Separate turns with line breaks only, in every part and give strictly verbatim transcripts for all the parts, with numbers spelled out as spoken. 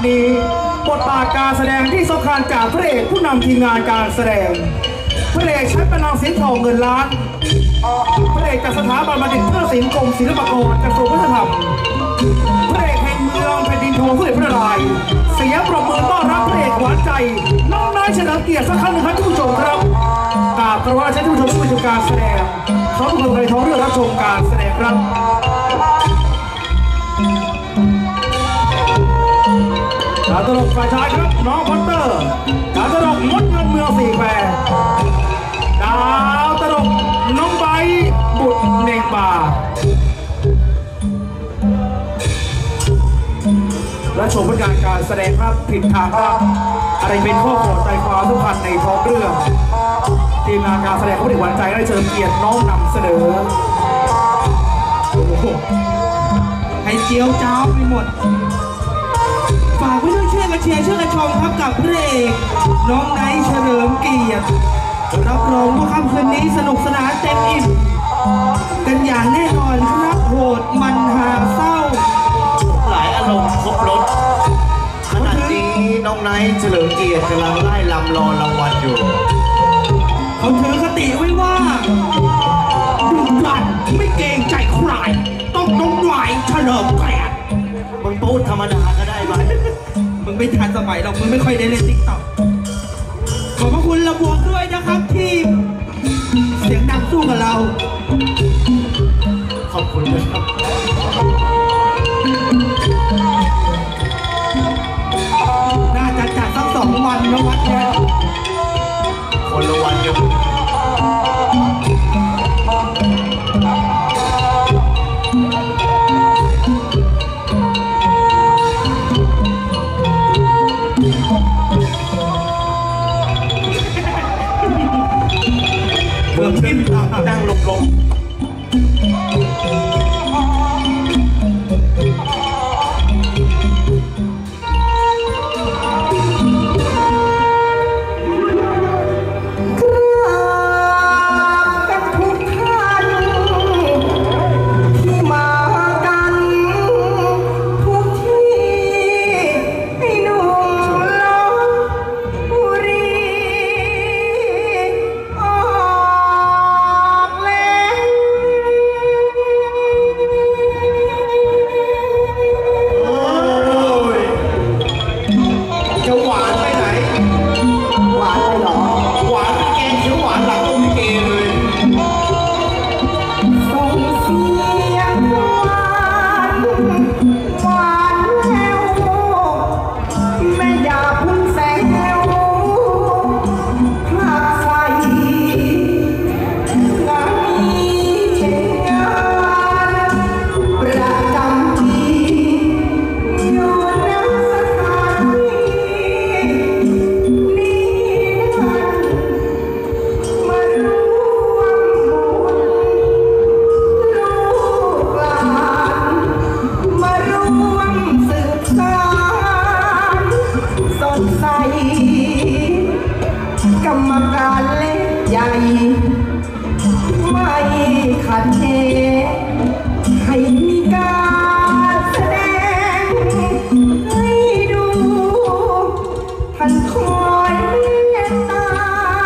นี้บทบาทการแสดงที่สำคัญจากพระเอกผู้นำทีมงานการแสดงพระเอกใช้เป็นนางสิงห์ทองเงินล้านพระเอกจากสถาบันบัณฑิตเพื่อศิลป์กรมศิลปากรกระทรวงวัฒนธรรมพระเอกแห่งเมืองแผ่นดินทองผู้เอกพระนารายณ์เสียงปรบมือต้อนรับพระเอกหวานใจน้องนายเฉลิมเกียรติสักครั้งหนึ่งครับท่านผู้ชมครับกราบขอว่าท่านผู้ชมผู้ชมการแสดงเขาทุกคนในท้องเรื่องรับชมการแสดงครับดาวตลกฝ่ายชายครับน้องพอตเตอร์ดาวตลกมดเงินเมืองสี่แควดาวตลกน้องใบบุตรเน่งป่าและชมผลงานการแสดงครับผิดทางครับอะไรเป็นข้อขอใจความทุกพันในท้องเรื่องทีมงานการแสดงเขาได้หวานใจได้เชิญเกียรติน้องนำเสนอให้เจียวจ้าวไปหมดฝากไว้ด้วยช่วยกันเชียร์ช่วยกันชมครับกับพระเอกน้องไนท์เฉลิมเกียรติรับรองว่าค่ำคืนนี้สนุกสนานเต็มอิ่มกันอย่างแน่นอนครับโหดมันหาเศร้า
หลายอารมณ์ครบรถขณะนี้น้องไนท์เฉลิมเกียรติกำลังไล่ลำรอรางวัลอยู่
เขาถือคติไว้ว่าดุดันไม่เกรงใจใครต้องน้องไนท์เฉลิมเกียรติ
มึงพูดธรรมดาก็ได้ไหม
มึงไม่ทันสมัยหรอกมึงไม่ค่อยได้เล่นติ๊กต็อกขอบพระคุณระบวกด้วยนะครับที่เสียงดังสู้กับเรา
ขอบคุณนะครับ
น่าจะจัดสักสองวันนะวัดเนี่ย
คนละวันเดียว
เมืองทิ้งนั่งลงลงกรรมการเล็กใหญ่ไม่ขัดแย้งให้มีการแสดงให้ดูท่านคอยเมตตา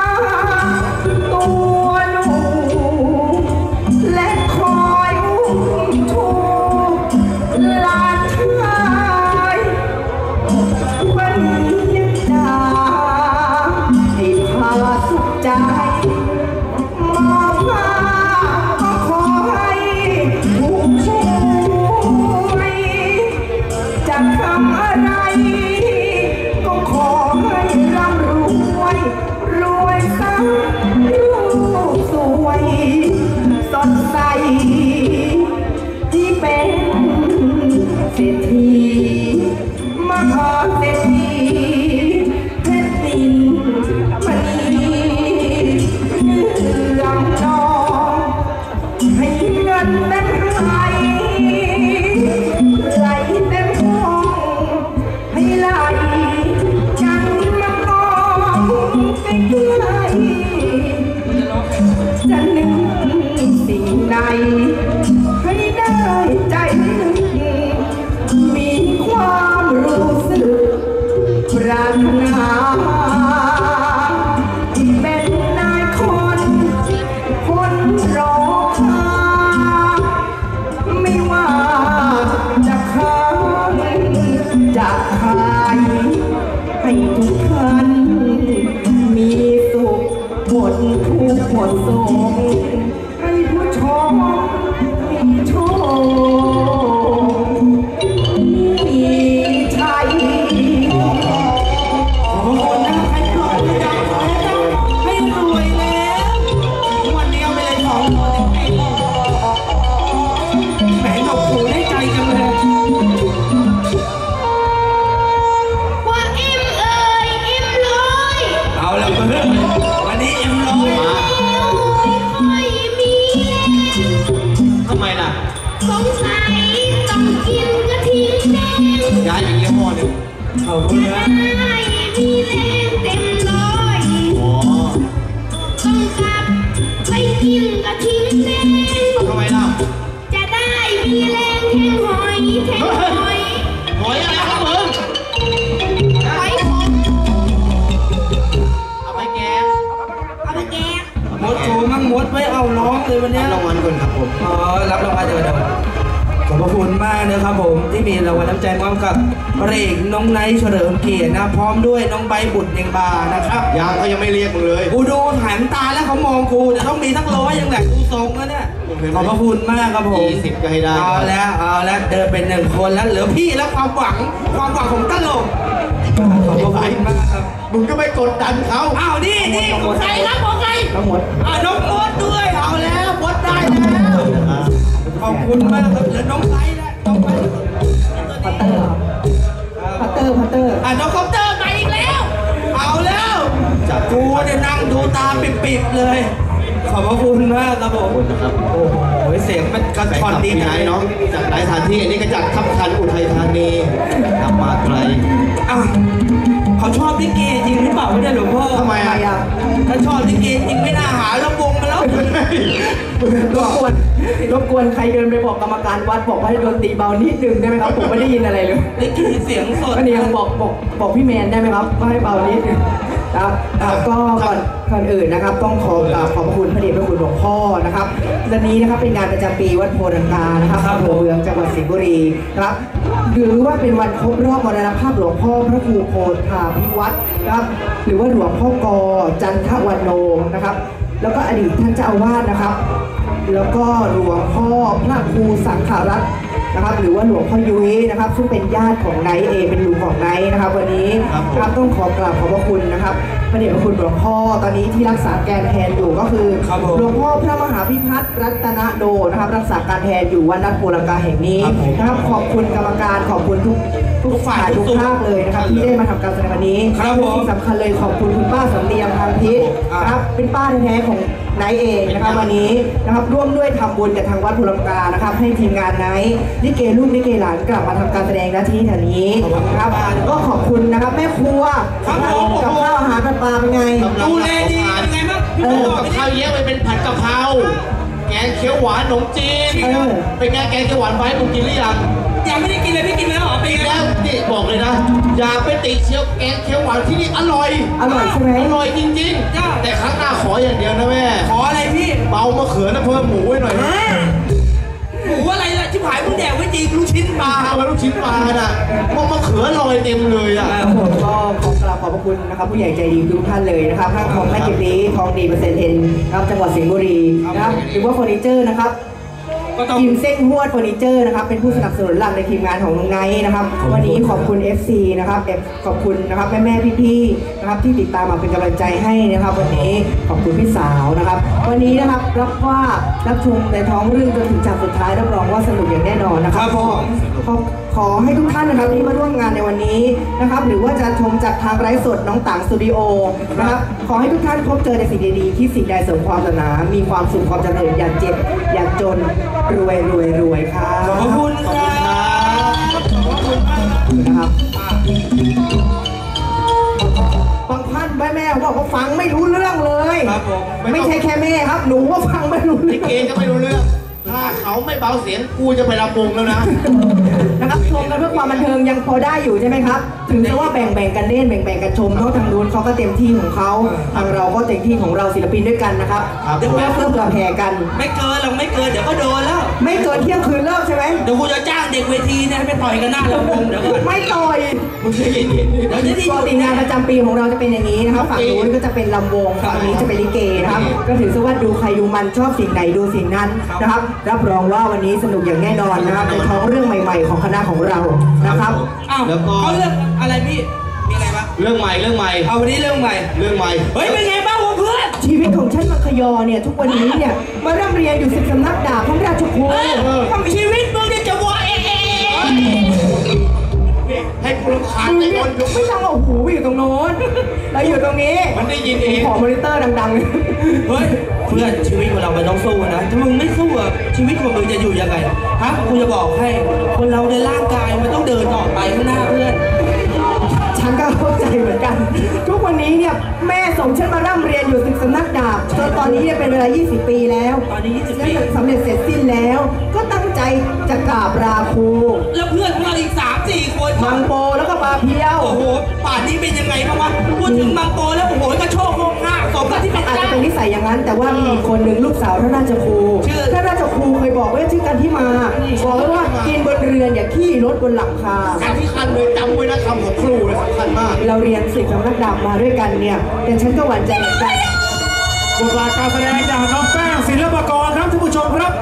ตัวหนูและคอยอุ้มชูหลานชายวันนี้ดาให้พาสุขใจมองมาก็ขอให้ผู้ช่วยจะทำอะไรก็ขอให้ร่ำรวยรวยสักลูกสวยสดใสที่เป็นเศรษฐีมหาเศรษฐีเพชรดินมณีเลื่อมนองให้เงินเต็มไหลไหลเต็มห้องให้ไหลกันมากองใกล้ๆจะนึกสิ่งใดให้ทุกท่านมีสุขหมดทุกข์หมดโศกให้ผู้ชมมีโชคมีชัยขอบคุณนะให้รวยแล้วให้รวยแล้ววันนี้เอาไปเลยของตัวเต็มๆแหมหนกหูได้ใจจังเลย
เอาละเพื่อนวันนี้เอ็มร้อยมา
ทำไมล่ะ
สงสัยต้องกินกะทิแดง
ย้ายอย่างเงี้ยหม้อหนึ่ง
เอาเพื่อน
ได้มีแรงเต็มร้อย
อ๋อ
ต้องกลับไปกินกะทิแดง
ทำไมล่ะ
จะได้มีแรงแทงหอยแทงหอย
หอยอะไรครับมึง
หอยขม
เอาไปแกง
เอาไปแกง
มดโชว์มั่งมดไม่เอาร้องเลยวันนี้
รางวัลก่อนครับผม
อ๋อรับรางวัลเดี๋ยวเดี๋ยวขอบพระคุณมากนะครับผมที่มีรางวัลน้ำใจมอบกับพระเอกน้องไนท์เฉลิมเกียรตินะพร้อมด้วยน้องใบบุตรเนียงบานะครับ
ยังเขายังไม่เรียกมึงเลย
กูดูหันตาแล้วเขามองกูจะต้องมีทั้งร้อยยังแหละกูทรงแล้วเนี่ยขอบพระคุณมากครับผม
ยี่สิบก็ให้ได้
เอาแล้วเอาแล้วเดินเป็นหนึ่งคนแล้วเหลือพี่แล้วความหวังความหวังของตลกขอบพระคุณมากครับ
มึงก็ไม่กดดันเขา
อ้าวนี่นี่ของใครรับของใคร
ทั้งหมด
อ่าน้องมดด้วยเอาแล้วมดได้แล้วขอบคุณมากครับเหลือน้องไซส์แล้วน้องไซส์
พัตเตอร์พัตเตอร์พัตเตอร์
อ่าน้องคอปเตอร์มาอีกแล้ว เอาแล้วจับกูเนี่ยนั่งดูตาปิดๆเลย ขอบพระคุณมากครับผม
นะครับ
โอ้โหเสียงมันกระชอนดี
ไหน
จัง
เนาะจากหลายสถานที่อันนี้ก็จากทับทันอุทัยธานีกลับมาไกล
อ่ะเขาชอบลิเกจริงหรือเปล่าไม่ได้หลวงพ่อ
ทำไม
ใคร
อ่ะ
อ่ะ
ถ้าชอบลิเกจริงไม่น่าหาลำวงมาแล้ว
รบกวนรบกวนใครเดินไปบอกกรรมการวัดบอกว่าให้ดนตรีเบานิดนึงได้ไหมครับผมไม่ได้ยินอะไรเลย
ลิเกเสียงสด
ก็นี่ยังบอกบอกบอกพี่แมนได้ไหมครับว่าให้เบานิดนึงครับครับก็ก่อนก่อนอื่นนะครับ ต้องขอกราบขอบพระคุณพระเดชพระคุณหลวงพ่อนะครับวันนี้นะครับเป็นงานประจำปีวัดโพธิ์ดังกานะครับอำเภอเมืองจังหวัดสิงห์บุรีครับหรือว่าเป็นวันครบรอบมรณภาพหลวงพ่อพระครูโพธาภิวัตรนะครับหรือว่าหลวงพ่อกอจันทวันโนนะครับ แล้วก็อดีตท่านเจ้าอาวาสนะครับ แล้วก็หลวงพ่อพระครูสังขารัตน์นะครับ หรือว่าหลวงพ่อยุ้ยนะครับ ซึ่งเป็นญาติของไนท์เองเป็นลุงของไนท์นะครับ วันนี้ครับต้องขอกราบขอบพระคุณนะครับพระเดชพระคุณหลวงพ่อตอนนี้ที่รักษาการแทนอยู่ก็คือหลวงพ่อพระมหาพิพัฒน์รัตนโดนะครับ รักษาการแทนอยู่วัดนัดโพลังกาแห่งนี้นะครับขอบคุณกรรมการขอบคุณทุกทุกฝ่ายทุกภาคเลยนะครับที่ได้มาทำการแสดงวันนี้ที่สำคัญเลยขอบคุณคุณป้าสำเนียงทางทิศนะครับเป็นป้าแท้ๆของไนท์เองนะครับวันนี้นะครับร่วมด้วยทำบุญกับทางวัดโพลังกานะครับให้ทีมงานไนท์ลิเกลูกลิเกหลานกลับมาทำการแสดงณที่แถวนี้นะครับก็ขอบคุณนะครับแม่ครัวกับข้าวอาหารปลาเป็นไง
ดูแลดีเป็นไงบ้างพี่
เอ
โบ
อ
บอก
กับ
ไปดิ
ข้าวเยอะไปเป็นผัดกะเพราแกงเขียวหวานขนมจีน
เออ
เป็นไงแกงเขียวหวานไว้มึงกินหรือยัง
ยังไม่ได้กินเลยพี่กินแล้วเหรอเป็น
กิน
ไง
แล้วนี่บอกเลยนะ อย่าไปติเชียวแกงเขียวหวานที่นี่อร่อย
อร่อยใช่ไหม
อร่อยจริงๆแต่ครั้งหน้าขออย่างเดียวนะแม่
ขออะไรพี่
เบามะเขือนะเพิ่มหมูไว้หน่อยนะ
หมูอะไรล่ะชิบหายมึงแดกไว้จริงลูกชิ้นปลา
เอาไปลูกชิ้นปลาน่ะเพราะมะเขือลอยเต็มเลยอ่ะ
ครับผมก็ขอกราบขอบพระคุณนะครับผู้ใหญ่ใจดีทุกท่านเลยนะครับห้างทองแม่กิมลีทองดีเปอร์เซ็นต์เอ็นนะครับจังหวัดสิงห์บุรีนะครับหรือว่าเฟอร์นิเจอร์นะครับ
ก็ต้อง
ทีมเส้นหวดเฟอร์นิเจอร์นะครับเป็นผู้สนับสนุนหลักในทีมงานของน้องไนท์นะครับวันนี้ขอบคุณ เอฟ ซี นะครับเอฟขอบคุณนะครับแม่แม่พี่พี่ๆนะครับที่ติดตามมาเป็นกำลังใจให้นะครับ วันนี้ขอบคุณพี่สาวนะครับ วันนี้นะครับรับว่ารับชมในท้องเรื่องจนถึงฉากสุดท้ายรับรองว่าสนุกอย่างแน่นอนนะครับ
ครับผม
ขอขอให้ทุกท่านนะครับที่มาร่วมงานในวันนี้นะครับ หรือว่าจะชมจากทางไลฟ์สดน้องต่างสตูดิโอนะครับขอให้ทุกท่านพบเจอในสิ่งดีๆที่สิ่งใดเสริมความปรารถนามีความสุขความเจริญอย่าเจ็บอย่าจนรวยรวยรวยครับ
ขอบพระคุณครับขอบคุณมาก
นะครับบางท่านแม่แม่บอกว่าฟังไม่รู้เรื่องเลย
ครับผม
ไม่ใช่แค่แม่ครับหนูว่าฟังไม่รู้
ลิ
เรื่อง
เกก็ไม่รู้เรื่อง ถ้าเขาไม่เบาเสียงกูจะไปรำวงแล้วนะ
นะครับชมกันเพื่อความบันเทิงยังพอได้อยู่ใช่ไหมครับถึงจะว่าแบ่งแบ่งกันเล่นแบ่งแบ่งกันชมเพราะทางนู้นเขาก็เต็มที่ของเขาทางเราก็เต็มที่ของเราศิลปินด้วยกันนะครับ
ครับ
เดี๋ยวเพื่อเพื่อแผ่กัน
ไม่เกินหรอกไม่เกินเดี๋ยวก็โดนแล้ว
ไม่เกินเที่ยงคืนเลิกใช่ไหม
เดี๋ยวกูจะจ้างเด็กเวทีเนี่ยให้ไปต่อยกันหน้าลำวงเดี๋ยวก่อน
ไม่ต่อย
มึเดี๋ยวจะที่
ปกติงานประจำปีของเราจะเป็นอย่างนี้นะครับฝั่งนู้นก็จะเป็นลำวงฝั่งนี้จะเป็นลิเกนะครับก็ถือซะว่าดูใครดูมันชอบสิ่งไหนดูสิ่งนั้นนะครับรับรองว่าวันนี้สนุกอย่างแน่นอนนะครับในท้องเรื่องใหม่ๆของคณะของเรานะครับ
อ้าวเขาเรื่องอะไรพี่มีอะไรบ้าง
เรื่องใหม่เรื่องใหม่
เอาวันนี้เรื่องใหม่
เรื่องใหม่
เฮ้ยเป็นไงบ้างวะเพื่อน
ชีวิตของฉันมังคยอเนี่ยทุกวันนี้เนี่ยมาร่ำเรียนอยู่สิบสำนักดาบพระราชครู
ทำชีวิตมึงเนี่ยจะวายเอง
ให้กูรำคาญ
มึง
ไอ้
เนี่ย
คน
ไม่ต้องเอาหูไปอยู่ตรงโน้นเราอยู่ตรงนี้
มันได้ยินเอง
ขอมอนิเตอร์ดัง
เฮ้ยเพื่อนชีวิตของเรามันต้องสู้นะถ้ามึงไม่สู้อะชีวิตของมึงจะอยู่ยังไงฮะกูจะบอกให้คนเราในร่างกายมันต้องเดินต่อไปข้างหน้าเพื่อน
ๆฉันก็เข้าใจเหมือนกัน ทุกวันนี้เนี่ยแม่ส่งฉันมาร่ำเรียนอยู่สิบสำนักดาบจนตอนนี้เนี่ยเป็นเวลายี่สิบปีแล้ว
ตอนนี้ยี่สิบปี
และสำเร็จเสร็จสิ้นแล้ว ก็ตั้งใจจะกราบลาครู
แล้วเพื่อนของเราอีกสามสี่คน
มังโปแล้วก็ปลาเพียว
โอ้โหป่านนี้เป็นยังไงบ้างวะพูดถึงมังโกแล้วโอ้โหกระโชกโคกห้าสมกับที่เป็น
อาจจะ
เจ้า
เป็นนิสัยอย่างนั้น แต่ว่ามีอีกคนหนึ่งลูกสาวท่านราชครู
ชื่อ
ท่านราชครูเคยบอกไว้ชื่อกันที่มาบอกไว้ว่ากินบนเรือนอย่าขี้รถบนหลังคา
การที่คันเลยจำไว้นะคำของครูเลยสำคัญมาก
เราเรียนสิบสำนักดาบมาด้วยกันเนี่ยแต่ฉันก็หวั่นใจเหมือนกัน
บทบาทการแสดงจากน้องแป้งศิลปากรครับท่านผู้ชมครับ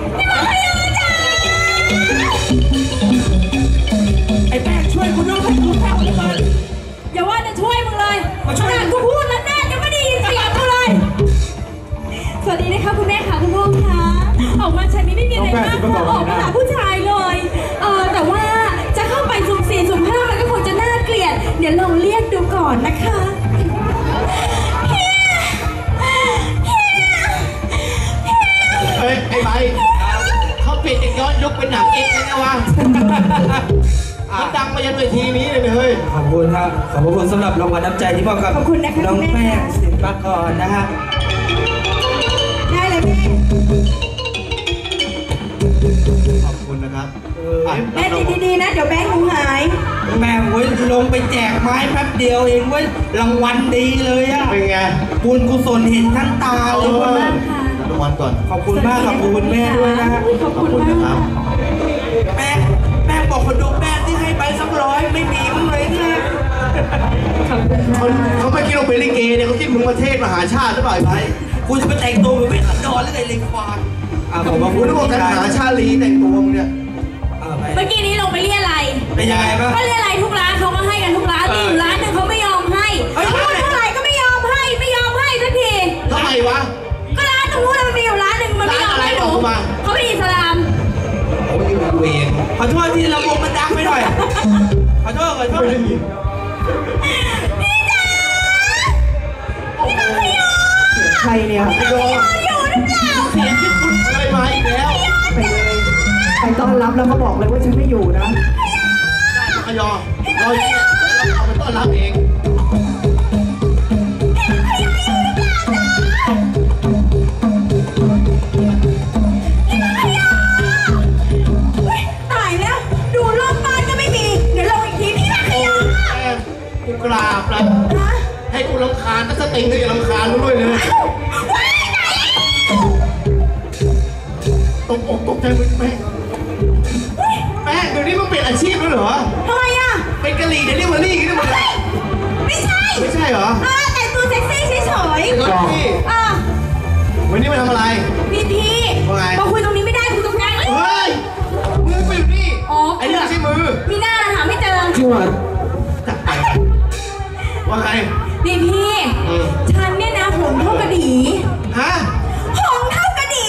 ไอ้แป้งช่วยกูด้วยให้กูแป้งกูเลย
อย่าว่าจะช่วยมึงเลย
มาช่วย
ขนาดกูพูดแล้วแน่ยังไม่ได้ยินเสียงกูเลย สวัสดีนะคะคุณแม่ค่ะคุณพ่อค่ะออกมาชั้นนี้ไม่มีอะไรมากค่ะออกมาหาผู้ชายเลยเออแต่ว่าจะเข้าไปสุ่มสี่สุ่มห้ามันก็คงจะน่าเกลียดเดี๋ยวลองเรียกดูก่อนนะคะเฮียเฮีย
เฮ้ยไอ้ใบเขาเปลี่ยนจากย้อนยุคเป็นหนังเอกเลยนะวะมันดังมายันเวทีนี้เลยนะเฮ้ย
ขอบคุณครับขอบคุณสำหรับรางวัลน้ำใจที่มอบกับน้องแป้งศิลปากรนะฮะ
ได้เลยแม่
ขอบคุณนะครับอ่ะ
แม่ดีๆนะเดี๋ยวแบงค์หนูหาย
แม่เว้ยลงไปแจกไม้แป๊บเดียวเองเว้ยรางวัลดีเลยอะ
เป็นไง
บุญกุศลเห็นทั้งตาเลย
ขอบคุณมากค่ะ
รางวัลก่อน
ขอบคุณมากขอบคุณแม่ด้วยนะฮะ
ขอบคุณมาก
แป้งแป้งบอกคนดูแป้งที่ให้ไปสักร้อยไม่มีมั้งเลยเนี่ย
เขาเขาไม่คิดว่าเป็นลิเกเนี่ยเขาคิดมึงประเทศมหาชาติหรือเปล่าไอ้ใบ
กูจะไปแต่งตัวเหมือนไม่ขัดดอนหรือไงเลยควานอ่ะขอบพระ
กู
คุณ
นึกว่ากันมหาชาลีแต่งตัวมึงเนี่ย
เออไป
เมื่อกี้นี้ลงไปเรียอะไร
เป็นยังไงบ้าง
ก็เรียอะไรทุกร้านเขาก็ให้กันทุกร้านมีอยู่ร้านหนึ่งเขาไม่ยอมให้
เอ้ย
พูดเท่าไหร่ก็ไม่ยอมให้ไม่ยอมให้สักที
ทำไมวะ
ก็ร้านตรงนู้นมันมีอยู่ร้านหนึ่งมันไม่ยอมให้หนู
ร้านอะไรบอกมา
เขาเป็นอิสลาม
โอ้ยกูเอง
ขอโทษที่ลำวงมันดังไปหน่อยขอโทษขอโทษ
ไม่ได้ยิน
ใครเนี่ย
ไอ้โดนเสียงที่คุณเคยมาอีกแล้ว
ไปเลยไปต้อนรับแล้วก็บอกเลยว่าฉันไม่อยู่นะ
ขยอเราเอาไปต้อนรับเอง
ตายแล้วดูรอบบ้านก็ไม่มีเดี๋ยวลงอีกทีพี่นักขยะ
แม่กูกราบแล้วให้กูรำคาญก็สติงก็อย่ารำคาญกูด้วยเลยตกอกตกใจมึงแม่งแม่งเดี๋ยวนี้มึงเปลี่ยนอาชีพแล้วเหรอ
ทำไมอ่ะ
เป็นกะหรี่เดลิเวอรี่กันได้หมดเลย
ไม่ใช่
ไม่ใช่เหรอ
อ่าแต่งตัวเซ็กซี่เฉย
ไอ้รถพี่
ๆอ่า
วันนี้มาทำอะไร
พี่พี่
ว่าไง
มาคุยตรงนี้ไม่ได้คุยตรงกลางเอ้ย
เฮ้ยมือไปอยู่นี่
อ๋อ
ไอ้นี่ไม่ใช่มือ
มีหน้าหาไม่เจอ
จวด
จับไปว่าไง
พี่พี่
อืม
ฉันเนี่ยนะหงเท่ากระดี
ฮะ
หงเท่ากระดี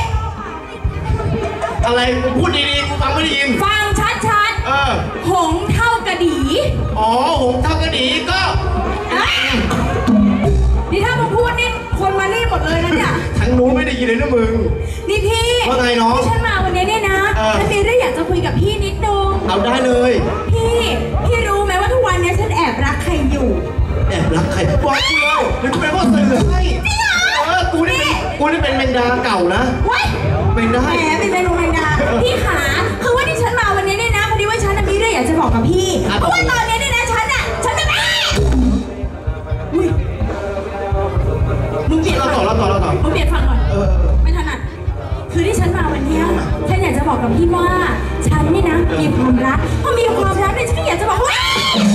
อะไรกูพูดดีๆกูฟังไม่ได้ยิน
ฟังชัด
เออ
ๆหงเท่ากระดี
อ๋อหงเท่ากระดีก็
อ่ะนี่ถ้ามึงพูดนี่คนมานี่หมดเลยนะเนี่ย
ทั้งนู้นไม่ได้ยินเลยนะมึง
นี่พี่
ว่าไงน้อง
ที่ฉันมาวันนี้เนี่ยนะ
เออ
ฉันมีเรื่องอยากจะคุยกับพี่นิดนึง
เอาได้เลย
พี่ พี่รู้ไหมว่าทุกวันนี้ฉันแอบรักใครอยู่
แอบรักใครบอกกูเลยเดี๋ยวกูไปพ่อสื่อให้เออกูนี่เป็นกูนี่เป็นเมนดาเก่านะ
ว้าย
เป็นได้
แหมเป็นเมนูแมงดาพี่ขาคือว่าที่ฉันมาวันนี้เนี่ยนะพอดีว่าฉันน่ะมีเรื่องอยากจะบอกกับพี่ เพราะว่าตอนนี้เนี่ยนะฉันน่ะฉันจะแม่อุ้ยมึงเปลี่ยน
เรา
ฝั่ง
ต่อเราต่อเราต่อ
มึงเปลี่ยนฝั่งก่อน
เออ
ไม่ถนัดคือที่ฉันมาวันเนี้ยฉันอยากจะบอกกับพี่ว่าฉันเนี่ยนะมีความรักพอมีความรักเนี่ยฉันก็อยากจะบอกว่า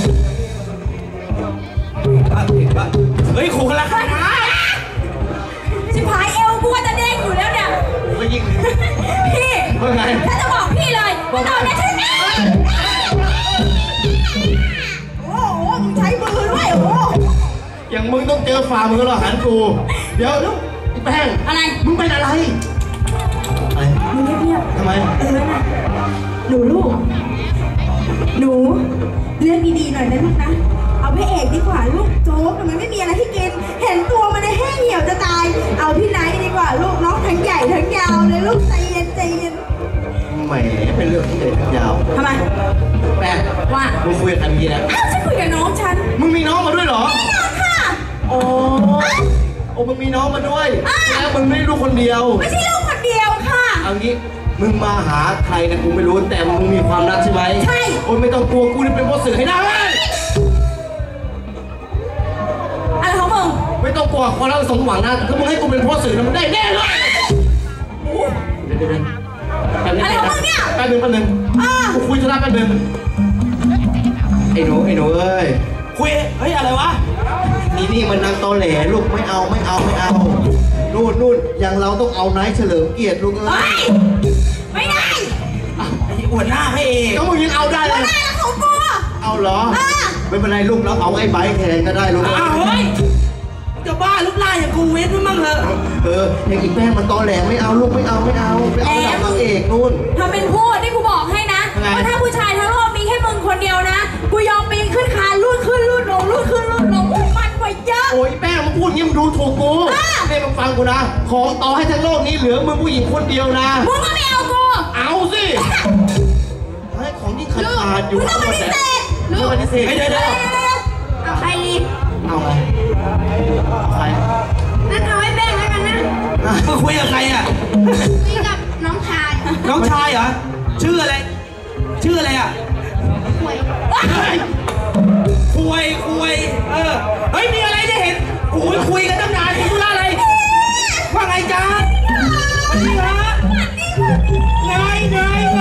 โอ้โหมึงใช้มือด้วยโอ้โห
อย่างมึงต้องเจอฝ่ามือหรอหันกูเดี๋ยวลูกแป้ง
อะไร
มึงเป็นอะไรอะไร
มึงเงียบ
ทำไม
ๆเออนะหนูลูกหนูเลือกดีๆหน่อยนะลูกนะเอาพระเอกดีกว่าลูกโจ๊กมันไม่มีอะไรให้กินเห็นตัวมันในแห้งเหี่ยวจะตายเอาพี่ไนท์ดีกว่าลูกน้องทั้งใหญ่ทั้งยาวเลยลูกใจเย็นใจเย็น
แหมเป็นเรื่องที่เด็ดยาว
ทำไม
แป้ง
ว่า
มึงคุยกันกี่นะ
อ้าวฉันคุยกับน้องฉัน
มึงมีน้องมาด้วยเหรอ
แน่นอนค่ะ
โอ้โอ้มึงมีน้องมาด้วยแล้วมึงไม่ได้ลูกคนเดียว
ไม่ใช่ลูกคนเดียวค่ะ
เอางี้มึงมาหาใครนะกูไม่รู้แต่มึงมีความรักใช่ไหม
ใช่
โอ้ยไม่ต้องกลัวกูนี่เป็นพ่อสื่อให้ได้เลย
อะไรของมึง
ไม่ต้องกลัวความรักสมหวังนะถ้ามึงให้กูเป็นพ่อสื่อนะมึงได้แน่เลยเดี๋ยวเดี๋ยวเดี๋ยวแป๊บนึง
อะไรของมึงเนี่ย
แป๊บนึงแป๊บนึง
อ่า
กูคุยธุระแป๊บนึงไอ้หนูไอ้หนูเอ้ย
คุยเฮ้ยอะไรวะ
นี่นี่มันนางตอแหลลูกไม่เอาไม่เอาไม่เอานู่นนู่นอย่างเราต้องเอาไนท์เฉลิมเกียรติลูกเอ้
เฮ้
ย
ยไม่ได้
ไอ้หัวหน้าพระเอก
ก็มึงยังเอาได้เลย
ไม่ได้แล้วของกู
เอาเหรอ
อ่า
ไม่เป็นไรลูกเราเอาไอ้ไบค์แทนก็ได้ลูก
อ้าวเฮ้ยจะบ้าลูกไล่อย่างกูเวทมั้งเหรอ
เอออย่างอีแป้งมันตอแหลไม่เอาลูกไม่เอาไม่เอาไปเอาแบบนางเอกนู่น
ทำเป็นพูดที่กูบอกให้นะ
ยังไง
ว่าถ้าผู้ชายทั้งโลกมีแค่มึงคนเดียวนะ กูยอมปีนขึ้นคานลูดขึ้นลูดลงลูดขึ้นลูดลงอุ้ยมันกว่าเยอะ
โอ้ยแป้งมึงพูดงี้มึงดูถูกกู
อ่ะ
นี่มึงฟังกูนะของต่อให้ทั้งโลกนี้เหลือมึงผู้หญิงคนเดียวนะ
มึงก็ไม่เอากู
เอาสิให้ของที่ขาดขาดอยู่
มึงต้องปฏิเสธ
ลูกปฏิเสธ
เฮ้ยเดี๋ยวเดี๋ยว
เอาใครดี
เอาไงใคร
นั่นเอาไว้แบ่งแล้วกันนะ
มึงคุยกับใครอ่ะ
คุยกับน้องชาย
น้องชายเหรอ ชื่ออะไร ชื่ออะไรอ่ะ
คุย
เฮ้ย
คุยคุยเออ เฮ้ย มีอะไรจะเห็นโอ้ยคุยกันตั้งนานมีธุระอะไร ว่าไงจ๊ะสวัสดีฮะไงไงไง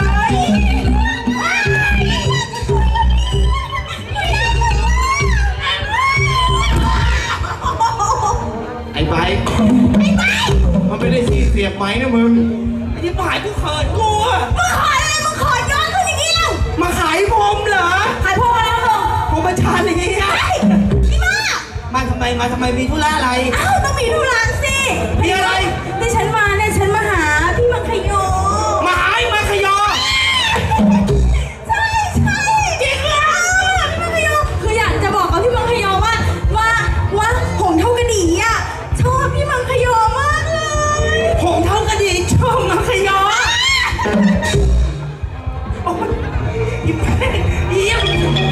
ไอ้ไบค์มันไม่ได้สีเสียบไหมนะมึง
ไอ้ที่หายกูเขินกูอะ
มึงขออะไรมึงขอย้อนขึ้นอย่างนี้แล้ว
มาขายผมเหรอ
ขายพวกอะไรมึง
ผมมาชาอย่างงี้อะ
พี่บ้า
มาทำไม มาทำไม มีธุระอะไร
อ้าวต้องมีธุระสิ
มีอะไร
ที่ฉันมาเนี่ยฉันมาหาพี่มังคโย
มาหายมาขยอ
ใช่ใช่จริงเหรอพี่มังคโยคืออยากจะบอกกับพี่มังคโยว่าว่าว่าหงเท่ากระดี่อ่ะชอบพี่มังคโยมากเลย
ผมเท่ากระดิ่งชอบมาขยอโอ้ยอีแม่เยี่ยม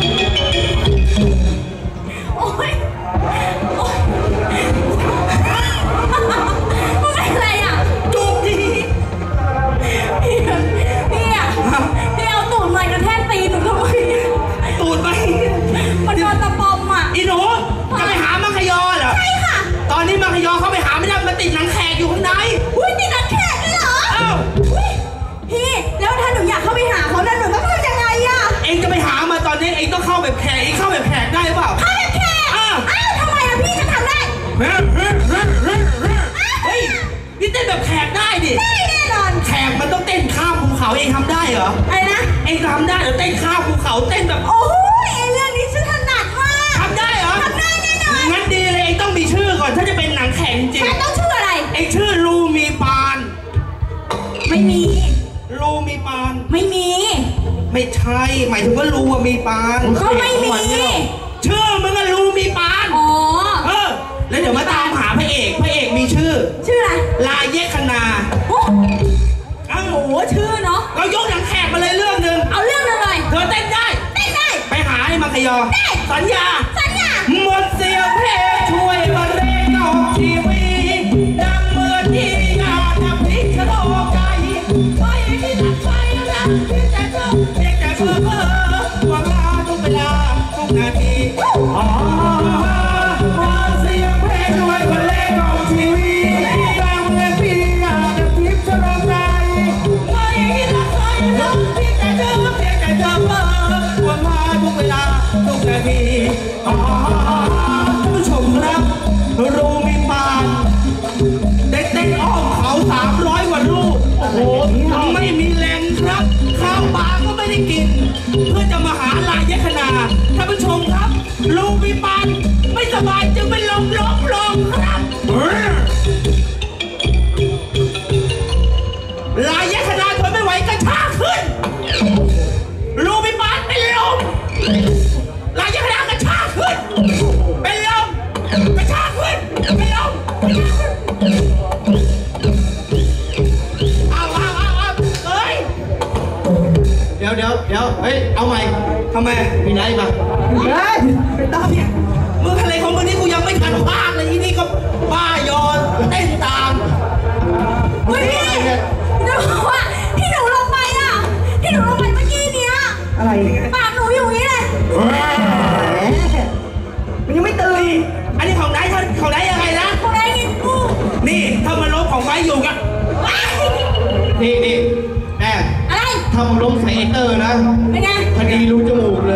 โอ๊ยโอ๊ยมึงเป็นอะไรอ่ะ
จูบดี
พี่พี่อ่ะพี่เอาตูดใหม่กระแทกตีนหนูทำไม
ตูดไป
มันโดนตะปอมอ่ะ
อีหนูจะไปหามาขยอเหรอ
ใช่ค่ะ
ตอนนี้มาขยอเขาไปหาไม่ได้มันติดหนังแขกอยู่ข้างใน
อุ้ยติดนักแขกด้วยเหรอ
อ้าว
อุ๊ยพี่แล้วถ้าหนูอยากเข้าไปหาเขาแล้วหนูต้องทำยังไงอ่ะ
เองจะไปหามาตอนนี้เองต้องเข้าแบบแขกเองเข้าแบบแขกได้หรือเปล่า
เข้าแบบแขก
อ้าว
อ้าวทำไมอ่ะพี่จะทำได้
เฮ้ยนี่เต้นแบบแขกได้ดิ
ได้แน่นอน
แขกมันต้องเต้นข้ามภูเขาเองทำได้เหรอ
อะไรนะ
เองทำได้เหรอเต้นข้ามภูเขาเต้นแบบ
โอ้ยไอ้เรื่องนี้ฉันถนัดมาก
ทำได้เหรอ
ทำได้แน่นอน
งั้นดีเลยเองต้องมีชื่อก่อนถ้าจะเป็นหนังแขกจริง
ฉันต้องชื่ออะไร
เองชื่อลูมีปาน
ไม่มี
ลูมีปาน
ไม่มี
ไม่ใช่หมายถึงว่าลูอะมีปาน
ก็ไม่มี
ชื่อมึงอะลูมีปาน
อ๋อ
เออแล้วเดี๋ยวมาตามหาพระเอกพระเอกมีชื่อ
ชื่ออะไร
ลายเยคนา
โอ้
เอ้า
โหชื่อเนาะ
เรายกหนังแขกมาเลยเรื่องหนึ่ง
เอาเรื่องหนึงเลย
เธอเต้นได้
เต้นได้
ไปหาไอ้มังคยอ
ได้
สัญญา
สัญญา
หมดเสียงเพลงช่วยบรรเลงออกทีวีดังเมื่อที่งานนับพลิกชะโลกใจไปที่ตัดไฟรักที่แต่เธอเพียงแต่เธอเพ้อว่ามาทุกเวลาทุกนาทีอ๋อหมดเสียงเพลงช่วยบรรเลงออกทีวีดังเมื่อที่งานนับพลิกชะโลกใจไปที่ตัดไฟรักที่แต่เธอเพียงแต่เธอเพ้อว่ามาทุกเวลาทุกนาทีอ๋อท่านผู้ชมครับรูมีปานได้เต้นอ้อมเขาสามร้อยกว่าลูกโอ้โหไม่มีแรงครับข้าวปลาก็ไม่ได้กิน เพื่อจะมาหาลายยคนา
ล้มใส่ไอเตอร์นะ
เป็นไง
คดีรู้จมูกเลย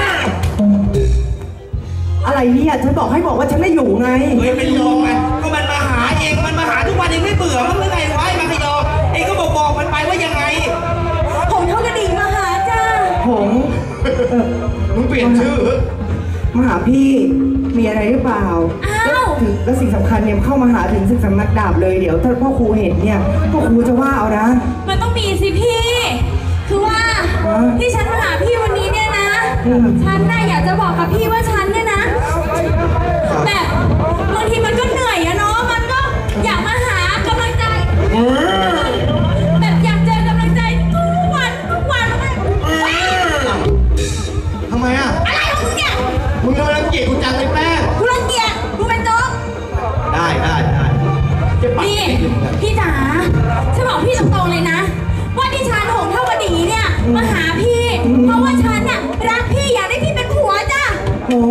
อะไรเนี่ยฉันบอกให้บอกว่าฉันไม่อยู่ไง
เฮ้ยไม่ยอมไงก็มันมาหาเองมันมาหาทุกวันเองไม่เบื่อมั้งหรือไงวะมันไม่ยอมเองก็บอกบอกมันไปว่ายังไง
ผมเท่ากระดิ่งมาหาจ้า
ผม
มึงเปลี่ยนชื่อ
มาหาพี่มีอะไรหรือเปล่า
อ้าว
ถึงแล้วสิ่งสำคัญเนี่ยเข้ามาหาถึงศึกสำนักดาบเลยเดี๋ยวถ้าพ่อครูเห็นเนี่ยพ่อครูจะว่าเอานะ
มันต้องมีสิพี่ คือว่า
ฮะ
ที่ฉันมาหาพี่วันนี้เนี่ยนะ
อืม
ฉันน่ะอยากจะบอกกับพี่ว่าฉันเนี่ยนะแบบบางทีมันก็เหนื่อยอะเนาะมันก็อยากมาหากำลังใจแบบอยากเจอกำลังใจทุกวันทุกวันเลย
ทำไมอ่ะ
อะไรของมึงเนี่ย
มึงกำลังเกลียดกูจังเลยแป้ง
กูรังเกียจกูเป็นโจ๊ก
ได้ได้ได้จะปัด
พี่
ให้ดูกัน
พี่จ๋าฉันบอกพี่ตรงๆเลยนะว่าที่ฉันหงเท่าวดีเนี่ยมาหาพี่เพราะว่าฉันน่ะรักพี่อยากได้พี่เป็นผัวจ้ะ
โอ้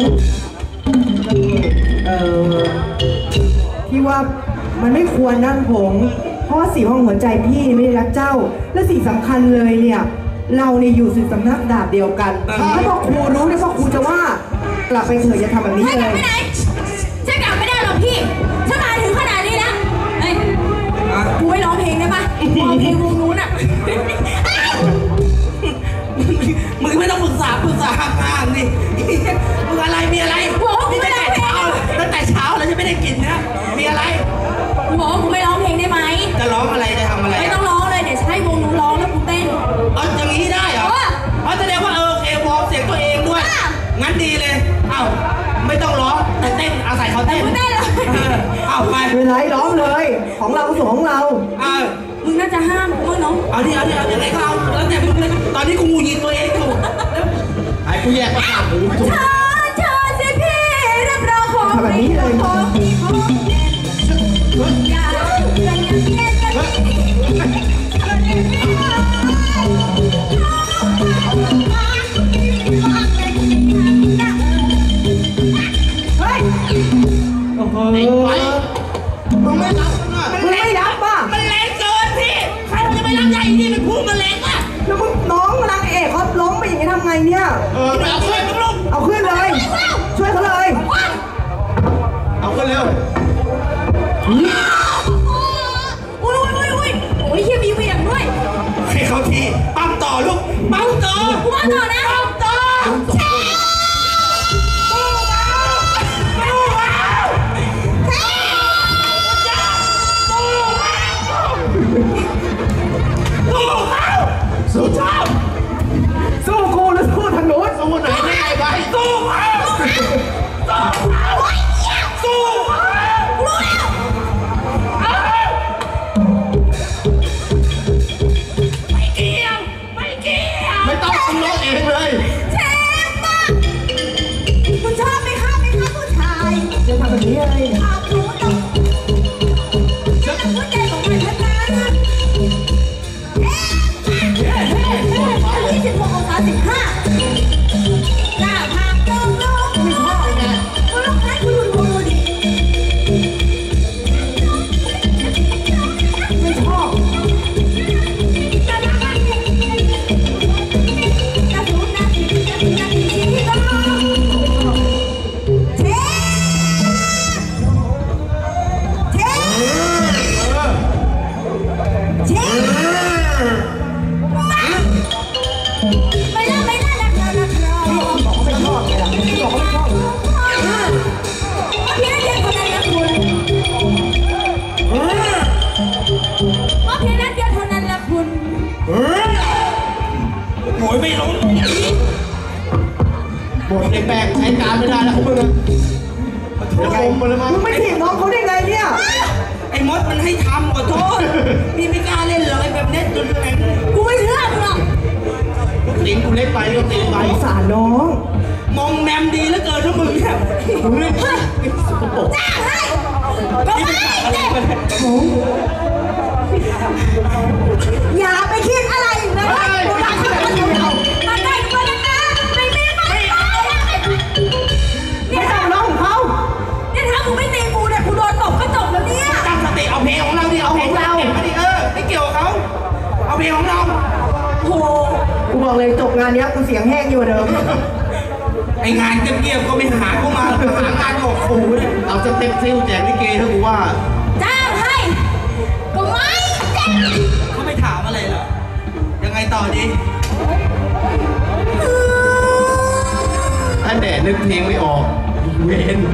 เออพี่ว่ามันไม่ควรนะผงเพราะว่าสีห้องหัวใจพี่ไม่ได้รักเจ้า และสิ่งสำคัญเลยเนี่ย เราเนี่ยอยู่ศึกสำนักดาบเดียวกันถ้าพ่อครูรู้เนี่ยพ่อครูจะว่ากลับไปเถอะอย่าทำแบบนี้
ให้ก
เล
ลับ
ย
ไปไหนฉันกลับไม่ได้หรอกพี่ฉันมาถึงขนาดนี้แล้วเฮ้ยกูไม่ร้องเพลงได้ปะร้องเพลงวงนู้นอ่ะ
มึงไม่ต้องปรึกษาปรึกษาห่างๆนี่มึงอะไรมีอะไรนี่ตั้งแต่เช้าตั้งแต่เช้าแล้วจะไม่ได้กินนะมีอะไร
กูบอกว่ากูไม่ร้องเพลงได้ไหม
จะร้องอะไรจะทำอะไร
ไม่ต้องร้องเลยเดี๋ยวฉันให้วงนู้นร้องแล้วกูเต้น
เอาอย่างนี้ได้เหรอ
เออ
เพราะแสดงว่าเออโอเควอร์มเสียงตัวเองด้วย
อ่ะ
งั้นดีเลย เอ้าไม่ต้องร้องแต่เต้นอาศัยเขาเต้น
กูเต้นเลย
เออเอาไป
ไม่เป็นไรร้องเลย ของเราก็ส่วนของเรา
เอา
มึงน่าจะห้ามกูเนาะ
เอาดิเอาดิเอาดิไหนก็เอาแล้วแต่มึงเลยตอนนี้กูงูยิงตัวเองอยู่
ไอ้กูแยกประสาทหูถูก
เธอเธอสิพี่รับรองของ
ทำแบบนี้เลย
ของพี่ของอย่าเพื่อนอย่าเย็นกัน
เฮ้ย โอ้โห
ไอ้ไว้มึงไม่รักมึงอ่ะ
มึงไม่รับป่ะ
มันแรงเกินพี่ ใครมันจะไปรักใหญ่นี่มันพุ่งมันแรงอ่ะ
แล้วมึงน้องนางเอกเขาล้มไปอย่างนี้ทำไงเนี่ย
เออไปเอาขึ้น
มึงลง
เอาขึ้นเลย ช่วยเขาเลย
เอาขึ้นเร็ว
อุ้ยอุ้ยอุ้ยอุ้ยโอ้ยเฮียมีเหวี่ยงด้วย
ให้เขาทีปั๊มต่อลูกปั๊มต่อ
กูมาต่อนะ
ปั๊มต่อแช่สู้เขาสู้เขาแช่สู้เขาสู้เขา
สู้ชอบ
สู้กูหรือสู้ทางโน้น
สู้ไหนไม่ไอ้ไว้
สู้เขาสู้เขาสู้เขารู้แล้วไม่เกี่ยวไม่เกี่ยว
ไม่ต้องมึงร้องเองเลย
เชฟอะคุณชอบไหมคะไหมคะผู้ชาย
จะทำแบบนี้เลย
อาบรู้ต้องจะพูดใจของมันชนะนะเอ๊ะเอ๊ะเอ๊ะเอ๊ะยี่สิบหกองศาสิบห้าหน้าผากโล่งโล่งโล่งคุณลูกค้าคุณดูดูดิ
ไม่ชอบ
จะทำอะไรจะสูดนาทีจะสูดนาทีที่ต้องเชฟเชฟเชฟไม่ได้ไม่ได้นะครันะครั
บอกเขาไม่ชอบไงล่ะบอกเขาไม่ชอบ
พี่นักเรียนคนนั้นนะคุณว่าพี่นักเรียนคนนั้นละคุณ
โอยไม่ลง
บทไอ้แป้งใช้การไม่ได้แล้วของมึงอะเดี๋ยวอมมาเลยมั้ง
มึงไม่ถีบน้องเขาได้ไงเนี่ย
ไอ้มดมันให้ทำขอโทษพี่ไม่กล้าเล่นหรอกไอ้แบบเนี้ยจนแรง
กูไม่เชื่อมึงหรอก
ตีนกูเล็กไปก็ตีนไป
สงสารน้อง
มองแมมดีเหลือเกินนะมึงเนี่ย
มึงเล่นสกปรก
จ้างให้ก็ให้เด็กอย่าไปคิดอะไรนะกูรักเขาคนเดียวมาใกล้กูนะนะไม่มีไม่ตายนะ
ไม่ต้องน้องของเขา
เนี่ยถ้ากูไม่ตีกูเนี่ยกูโดนตบก็จบแล้วเนี่ย
ตั้งสติเอาเพลงของเราดิเอาเพลงเราเก็บมาดิเออไม่เกี่ยวกับเขาเอาเพลงของเรา
โห
บอกเลยจบงานเนี้ยกูเสียงแห้งอยู่เดิม
ไองานเงียบๆก็ไม่หาเข้ามาหางานออกขู่เนี่ย
เอาจะเต็มซิลแจกลิเกถ้ากูว่า
จ้างให้ก็ไม่จ้าง
เขาไม่ถามอะไรเหรอยังไงต่อดี
ถ้าแดดนึกเพลงไม่ออกเวน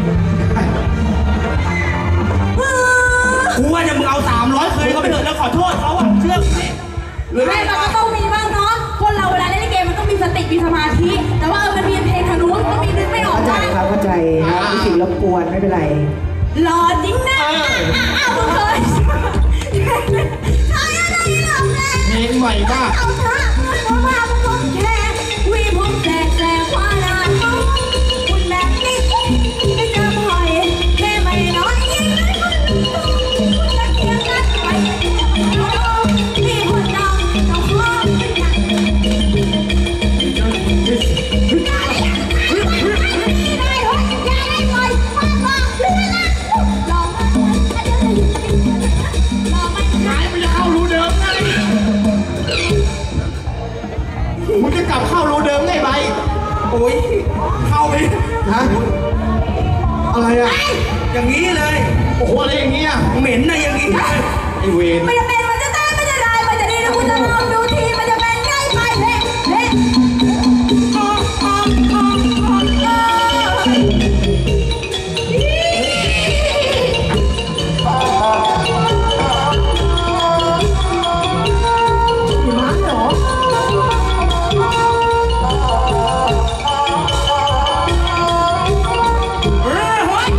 กูว่าจะมึงเอาสามร้อยเคยเขาไปเถอะแล้วขอโทษเขาอ่ะเชื่อกูสิหรือ
ไม่
ไม่
มันก็ต้องมีบ้างเนาะคนเราเวลาเล่นลิเกมันต้องมีสติมีสมาธิแต่ว่าเออมันมีเพลงทางนู้นก็มีนึกไม่ออก
เข้าใจ
ว่า
ครับเข้าใจครับมีสิ่งรบกวนไม่เป็นไร
หล่อจริงนะอ้าวมึงเคยใช่อะไรหรอแม่
เพลงใหม่มาก
เอาเถอะเพราะว่ามึงต้องแค่วีผมแสกแสกว่านาเขาคุณแบบนี้ไม่เจอบ่อยแค่ไม่น้อยยิ่งไม่คุณจะเคียงกันไปมีคนดังเราขอเป็นอย่างได้เฮ้ยอย่าได้ปล่อยมาบอกเรื่องละลองมาลองมา
หายไปจะเข้ารูเดิมไงมึงจะกลับเข้ารูเดิมไงใบ
โอ้ยเข้าไป
ฮะอะไรอ่ะ
อย่างนี้เลย
โอ้โหอะไรอย่างเงี้ย
เหม็นนะอย่างนี้เลย
ไอเวน
มันจะเป็นมันจะตายมันจะลายมันจะดีนะคุณจะลองดูทีมันจะเป็นง่ายไปเละเละอ๋ออ๋ออ๋ออ๋อ
ม้าเหรอ
เออเฮ้ย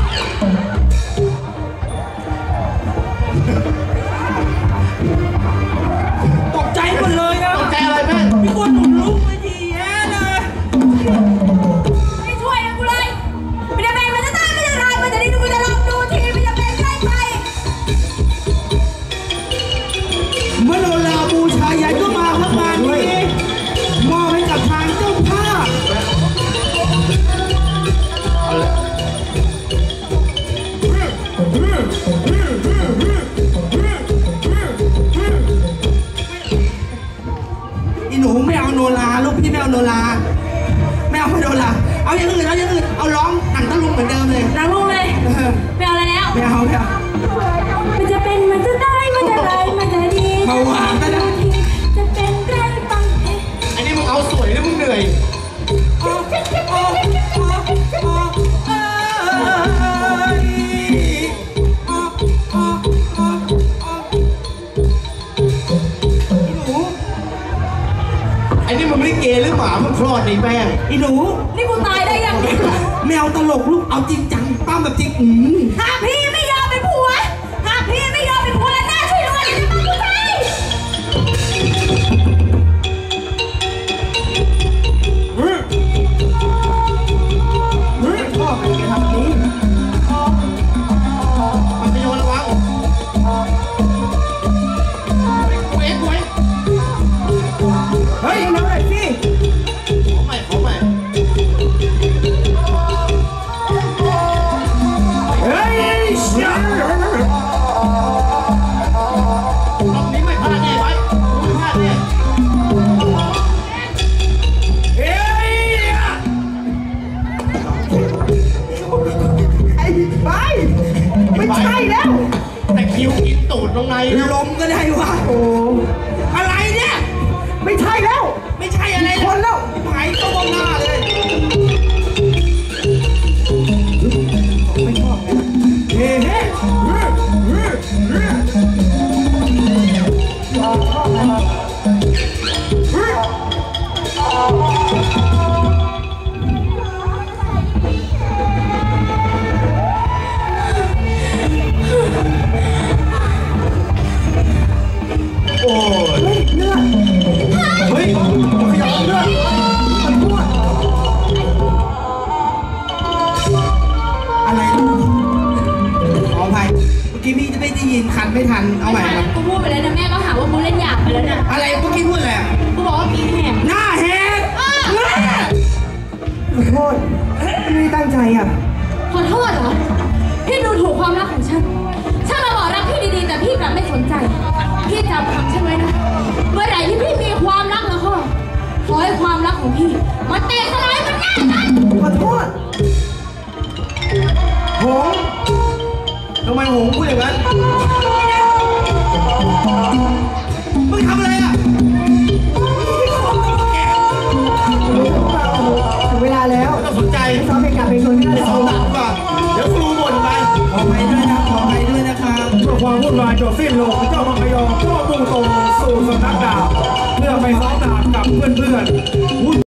ตกใจหมดเลยนะ
ตกใจอะไรแม่
มีคนหนุนลุกเลยทีแย่เลย
ไม่ช่วยนะกูเลยมันจะเป็นมันจะตายมันจะลายมันจะดีนะคุณจะลองดูทีมันจะเป็นง่ายไป
มโนราบูชายันก็มาครับงานนี้มอบให้กับทางเจ้าภาพ
เอาเลย
อีหนูไม่เอาโนราลูกพี่ไม่เอาโนราไม่เอาโนราเอาอย่างอื่นเอาอย่างอื่นเอาร้องหนังตะลุงเหมือนเดิมเลย
นางลูกเลย
เออ
ไม่เอาอะไรแล้ว
ไม่เอาไม่เอา
มันจะเป็นมันจะได้มันจะลายมันจะดี
เบาหวานก็ได้
จะเป็นไรปังเอ๊ะ
อันนี้มึงเอาสวยหรือมึงเหนื่อย
โอ้โอ้โอ้โอ้เอ้ยโอ้โอ้โอ้โอ้อีหนู
อันนี้มึงลิเกหรือหมาเพิ่งคลอดในแป้ง
อีหนู
นี่กูตายได้ยังเนี่ย
ไม่เอาตลกลูกเอาจริงจังปั้มแบบจริงอืม
หากพี่ไม่ยอมเป็นผัวหากพี่ไม่ยอมเป็นผัวแล้วน่าช่วยด้วยจะมาผู้ชาย
พ่อเป็นไงทำนี้
มันไปโยนระวังเว้ยเว้ย
เฮ้ยน้องหน่อยสิ
ขอใหม่ขอใหม่
เฮ้ยเชี่ย
รอบนี้ไม่พลาดแน่ไว้ไม่พลาดแน่
เฮ้ย
ไอ้ไปไม่ใช่แล้ว
แต่คิวกินตูดตรงใน
ลมก็ได้วะ
โอ้
อะไรเนี่ย
ไม่ใช่แล้ว
ไม่ใช่อะไร
คนแล้ว
หายตัวหน้าเลย
ไม่ชอบนะ
เฮ้เฮ้
ชอบชอบนะ
โอ้ย
เฮ้ยเลือด
เฮ้ยมันขยับเลือด
มันรั่ว
อะไรลูกขออภัยเมื่อกี้พี่จะไม่ได้ยินคันไม่ทันเอาใหม่ครับ
กูพูดไปแล้วนะแม่ก็หาว่ากูเล่นหยาบไปแล้วนะ
อะไรเมื่อกี้พูดอะไรอะ
กูบอกว่ามีแหบ
หน้าแหก
ขอโทษไม่ได้ตั้งใจอ่ะ
ขอโทษเหรอพี่ดูถูกความรักของฉันฉันมาบอกรักพี่ดีๆแต่พี่กลับไม่สนใจพี่จำคำฉันไว้นะเมื่อไหร่ที่พี่มีความรักแล้วก็ขอให้ความรักของพี่มาเตะสลายมันหน้ากัน
ขอโทษ
หงทำไมหงพูดอย่างนั้นมึงทำอะไรอ่ะ
ถึงเวลาแล้ว
ไม่ต้องสนใจ
ซ้อมเพลงกลับเพลงชวนที่
ไป
เรา
ส
ซ้
อ
องม
ตัดก่อนเดี๋ยวครูบ่นไป
ขอไปด้วยนะขอไปด้วยนะคะ
เพื่อความวุ่นวายจบสิ้นลงเจ้ามังกรยองก็มุ่งตรงสู่สำนักดาบเพื่อไปซ้อมดาบกับเพื่อนๆ